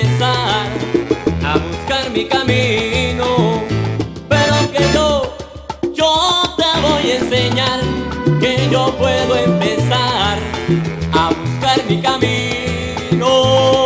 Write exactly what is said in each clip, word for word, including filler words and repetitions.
empezar a buscar mi camino, pero que yo, yo te voy a enseñar que yo puedo empezar a buscar mi camino.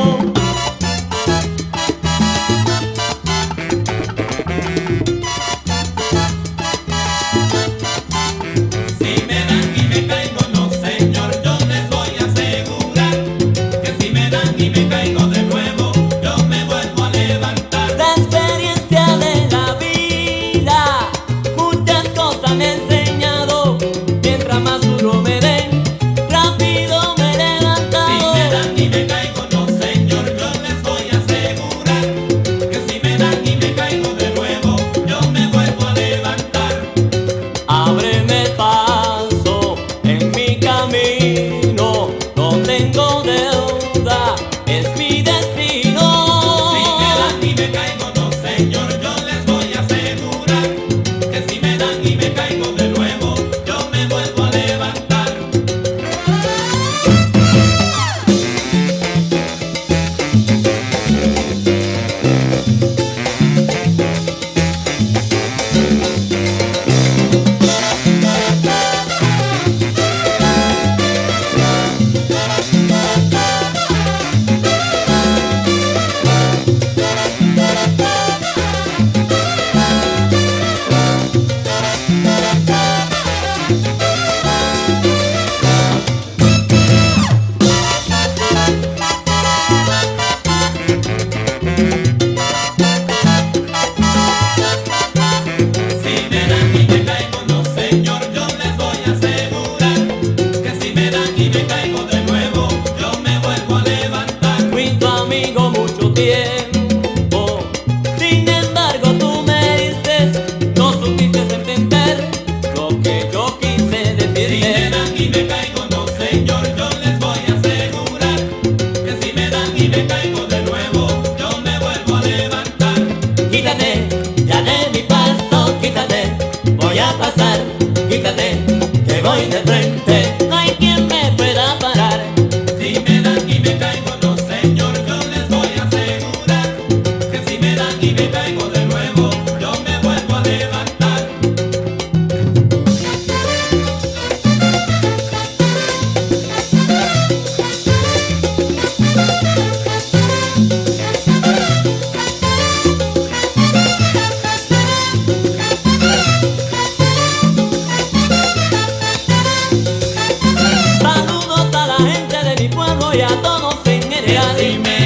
Quítate, que voy de frente, no hay quien me pueda parar. Si me dan y me caigo, no señor, yo les voy a asegurar que si me dan y me caigo de nuevo, yo me vuelvo a levantar. Y a todos en general.